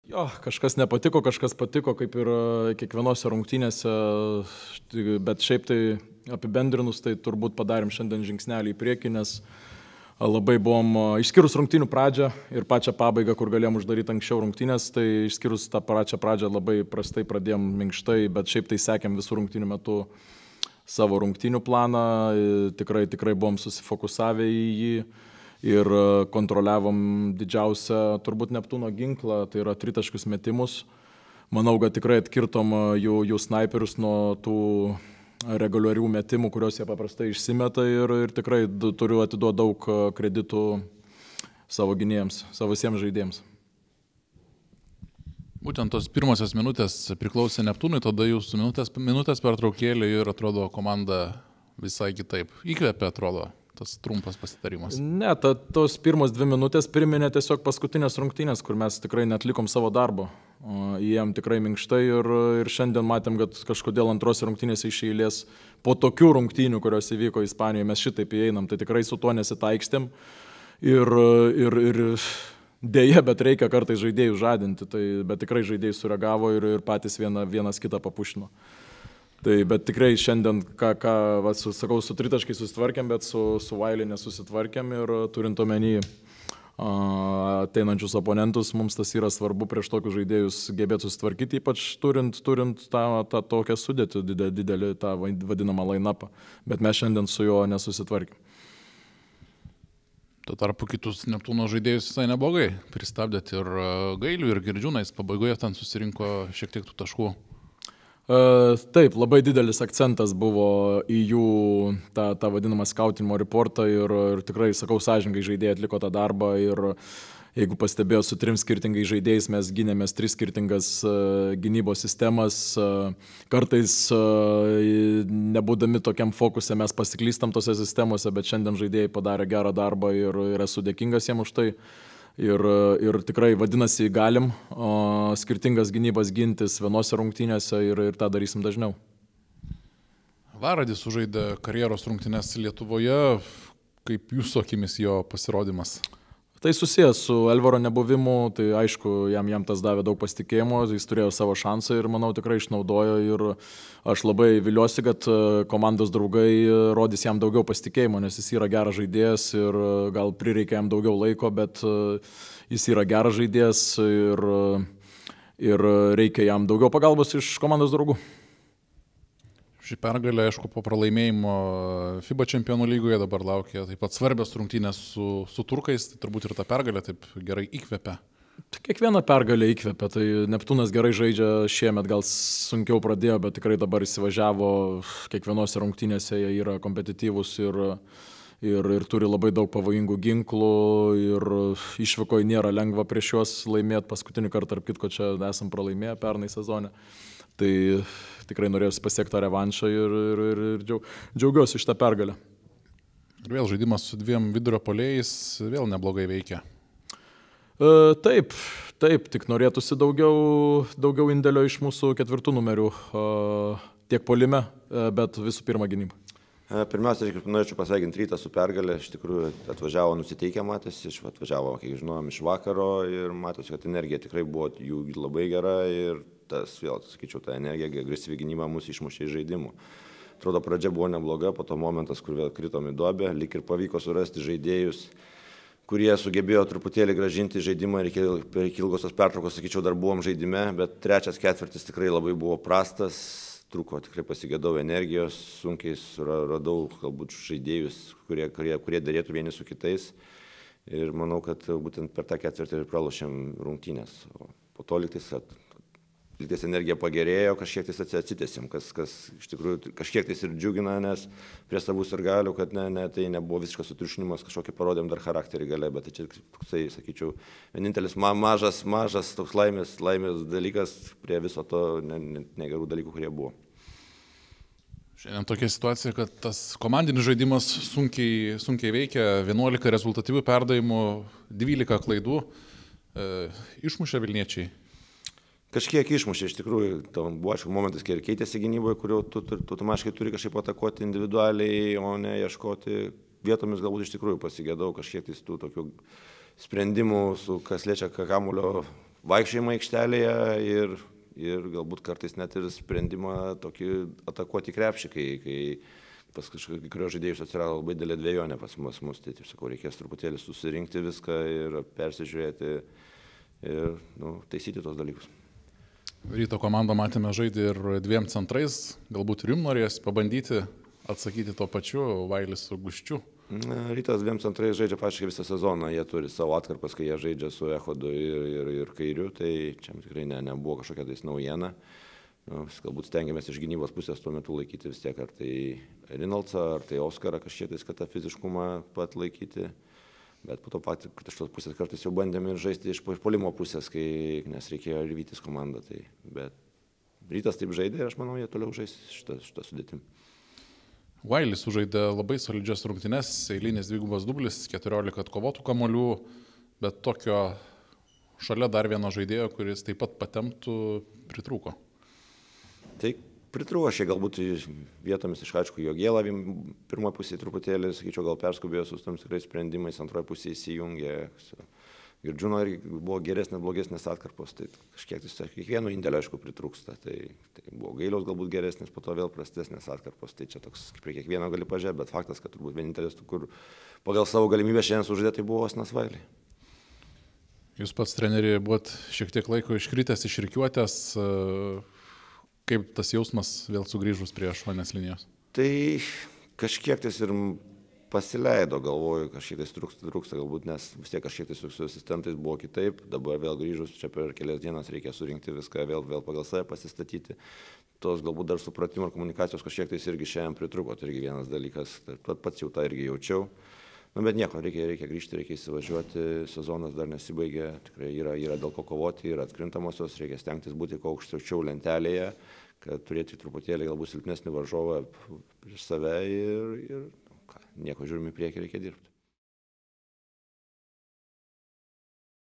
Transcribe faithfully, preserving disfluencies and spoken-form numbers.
Jo, kažkas nepatiko, kažkas patiko, kaip ir kiekvienose rungtynėse, bet šiaip tai apibendrinus, tai turbūt padarėm šiandien žingsnelį į priekį, nes labai buvom, išskyrus rungtynių pradžią ir pačią pabaigą, kur galėjom uždaryti anksčiau rungtynės, tai išskyrus tą pačią pradžią labai prastai pradėjom minkštai, bet šiaip tai sekėm visų rungtynių metu savo rungtynių planą, tikrai, tikrai buvom susifokusavę į jį. Ir kontroliavom didžiausią turbūt Neptūno ginklą, tai yra tritaškius metimus. Manau, kad tikrai atkirtom jų, jų snaiperius nuo tų reguliarių metimų, kuriuos jie paprastai išsimeta ir, ir tikrai turiu atiduoti daug kreditų savo gynėjams, savo visiems žaidėjams. Būtent tos pirmosios minutės priklausė Neptūnui, tada jūsų minutės, minutės pertraukėlė ir atrodo komanda visai kitaip. Įkvėpė, atrodo. Tas trumpas pasitarimas. Ne, ta, tos pirmos dvi minutės priminė tiesiog paskutinės rungtynės, kur mes tikrai netlikom savo darbo. Įėjom tikrai minkštai ir, ir šiandien matėm, kad kažkodėl antros rungtynės iš eilės po tokių rungtynių, kurios įvyko Ispanijoje, mes šitaip įeinam, tai tikrai su tuo nesitaikstėm. Ir, ir, ir dėja, bet reikia kartais žaidėjų žadinti, tai, bet tikrai žaidėjai sureagavo ir, ir patys viena, vienas kitą papušino. Tai, bet tikrai šiandien, ką, ką va, su, sakau, su tritaškai susitvarkėm, bet su, su Vailį nesusitvarkėm ir turint omeny ateinančius oponentus, mums tas yra svarbu prieš tokius žaidėjus gebėti susitvarkyti, ypač turint, turint tą, tą tokią sudėtį, didelį, didelį tą vadinamą line-upą, bet mes šiandien su juo nesusitvarkėm. Tuo tarpu kitus Neptūno žaidėjus visai neblogai pristabdėt ir Gailių, ir Girdžiūnais, pabaigoje ten susirinko šiek tiek tų taškų. Taip, labai didelis akcentas buvo į jų tą, tą vadinamą skautinimo reportą ir, ir tikrai, sakau, sąžiningai žaidėjai atliko tą darbą ir jeigu pastebėjo, su trim skirtingais žaidėjais mes gynėmės tris skirtingas gynybos sistemas. Kartais nebūdami tokiam fokuse mes pasiklystam tose sistemose, bet šiandien žaidėjai padarė gerą darbą ir, ir esu dėkingas jiems už tai. Ir, ir tikrai vadinasi galim o, skirtingas gynybas gintis vienose rungtynėse ir, ir tą darysim dažniau. Varadis sužaidė karjeros rungtynės Lietuvoje, kaip jūsų akimis jo pasirodymas? Tai susijęs su Elvaro nebuvimu, tai aišku, jam, jam tas davė daug pasitikėjimo, jis turėjo savo šansą ir manau tikrai išnaudojo ir aš labai viliuosi, kad komandos draugai rodys jam daugiau pasitikėjimo, nes jis yra geras žaidėjas ir gal prireikia jam daugiau laiko, bet jis yra geras žaidėjas ir, ir reikia jam daugiau pagalbos iš komandos draugų. Ši pergalė, aišku, po pralaimėjimo FIBA čempionų lygoje dabar laukia taip pat svarbios rungtynės su, su turkais, tai turbūt ir ta pergalė taip gerai įkvepia. Kiekviena pergalė įkvepia, tai Neptūnas gerai žaidžia šiemet, gal sunkiau pradėjo, bet tikrai dabar įsivažiavo kiekvienose rungtynėse, jie yra kompetityvūs ir, ir, ir turi labai daug pavojingų ginklų ir išvykoje nėra lengva prieš juos laimėti, paskutinį kartą, tarp kitko, čia esam pralaimėję pernai sezone. Tai tikrai norėjusi pasiekti tą revanšą ir, ir, ir, ir džiaugiuosi iš tą pergalę. Ir vėl žaidimas su dviem vidurio puolėjais vėl neblogai veikia. E, taip, taip, tik norėtųsi daugiau, daugiau indėlio iš mūsų ketvirtų numerių, e, tiek puolime, e, bet visų pirma gynyba. Pirmiausia, norėčiau pasveikinti Rytą su pergalė, iš tikrųjų atvažiavo nusiteikę, matėsi, atvažiavo, kiek žinom, iš vakaro ir matėsi, kad energija tikrai buvo jų labai gera ir tas, vėl, sakyčiau, ta energija, agresyvi gynyba mūsų išmušė iš žaidimų. Atrodo, pradžia buvo nebloga, po to momentas, kur vėl kritom į duobę, lyg ir pavyko surasti žaidėjus, kurie sugebėjo truputėlį gražinti žaidimą ir per ilgosios pertraukos, sakyčiau, dar buvom žaidime, bet trečias ketvirtis tikrai labai buvo prastas, trūko, tikrai pasigėdau energijos, sunkiai radau galbūt žaidėjus, kurie, kurie, kurie darėtų vieni su kitais ir manau, kad būtent per tą ketvirtį ir pralošėm rungtynės. O po to liktais Lygtais energija pagerėjo, kažkiek tais atsitėsim, kas, kas iš tikrųjų kažkiek tais ir džiugina, nes prie savų sirgalių, kad ne, ne, tai nebuvo visiškas sutriušinimas, kažkokį parodėm dar charakterį gale, bet tai čia, tai, sakyčiau, vienintelis ma, mažas, mažas toks laimės, laimės dalykas prie viso to ne, ne, negerų dalykų, kurie buvo. Šiandien tokia situacija, kad tas komandinis žaidimas sunkiai, sunkiai veikia, vienuolika rezultatyvių perdavimų, dvylika klaidų, e, išmušė Vilniečiai. Kažkiek išmušė, iš tikrųjų, buvo aišku momentas, kai ir keitėsi gynyboje, kurio tu, tu, tu automatiškai turi kažkaip atakuoti individualiai, o ne ieškoti vietomis, galbūt iš tikrųjų pasigėdau kažkiek tų tokių sprendimų, su kas liečia kamuolio vaikščiojimą aikštelėje ir, ir galbūt kartais net ir sprendimą tokį atakuoti krepšį, kai, kai pas kažkokius kurios žaidėjus atsirado labai didelė dvejonė pas mus, mus, tai taip sakau, reikės truputėlį susirinkti viską ir persižiūrėti ir nu, taisyti tos dalykus. Ryto komandą matėme žaidį ir dviem centrais, galbūt ir jums norės pabandyti atsakyti tuo pačiu, Vailis su Guščiu. Rytas dviem centrais žaidžia pačiai visą sezoną, jie turi savo atkarpas, kai jie žaidžia su Echodu ir, ir, ir Kairiu, tai čia tikrai ne, nebuvo kažkokia tais naujiena. Nu, galbūt stengiamės iš gynybos pusės tuo metu laikyti vis tiek, ar tai Rinaldsą, ar tai Oskarą kažkiek tais, kad tą fiziškumą pat laikyti. Bet po to pat, kad iš tos pusės kartais jau bandėme ir žaisti iš puolimo pusės, kai, nes reikėjo ir vytis komandą. Tai, bet Rytas taip žaidė ir aš manau, jie toliau žais šitą, šitą sudėtim. Vailis sužaidė labai solidžias rungtynes, eilinis dvigubas dublis, keturiolika atkovotų kamuolių, bet tokio šalia dar vieno žaidėjo, kuris taip pat patemptų, pritrūko. Tai pritrūko, šiek galbūt vietomis iš Hačkų Jogėlą, pirmoje pusėje truputėlį, sakyčiau, gal perskubėjo su tam tikrais sprendimais, antroje pusėje įsijungė. Girdžiūno buvo geresnės, blogesnės atkarpos, tai kažkiek tai kiekvieno indėlio, aišku, pritrūksta. Tai, tai buvo Gailiaus galbūt geresnės, po to vėl prastesnės atkarpos, tai čia toks, kaip prie kiekvieno gali pažiūrėti, bet faktas, kad turbūt vienintelis, kur pagal savo galimybę šiandien sužaidė, tai buvo Osnas Vailį. Jūs pats treneri buvot šiek tiek laiko iškritęs, išrikiuotęs. Kaip tas jausmas vėl sugrįžus prie aštuonios linijos? Tai kažkiek tais ir pasileido, galvoju, kažkiek tais trūksta, trūksta galbūt, nes vis tiek kažkiek tais su asistentais buvo kitaip, dabar vėl grįžus, čia per kelias dienas reikia surinkti viską, vėl, vėl pagal save pasistatyti. Tos galbūt dar supratimo ir komunikacijos kažkiek tais irgi šiandien pritruko, tai irgi vienas dalykas, tai pats jau tą irgi jaučiau. Nu, bet nieko, reikia, reikia grįžti, reikia įsivažiuoti, sezonas dar nesibaigė, tikrai yra, yra dėl ko kovoti, yra atkrintamosios, reikia stengtis būti kuo aukščiau lentelėje, kad turėti truputėlį galbūt silpnesnį varžovą prieš save ir, ir ką, nieko žiūrime į priekį, reikia dirbti.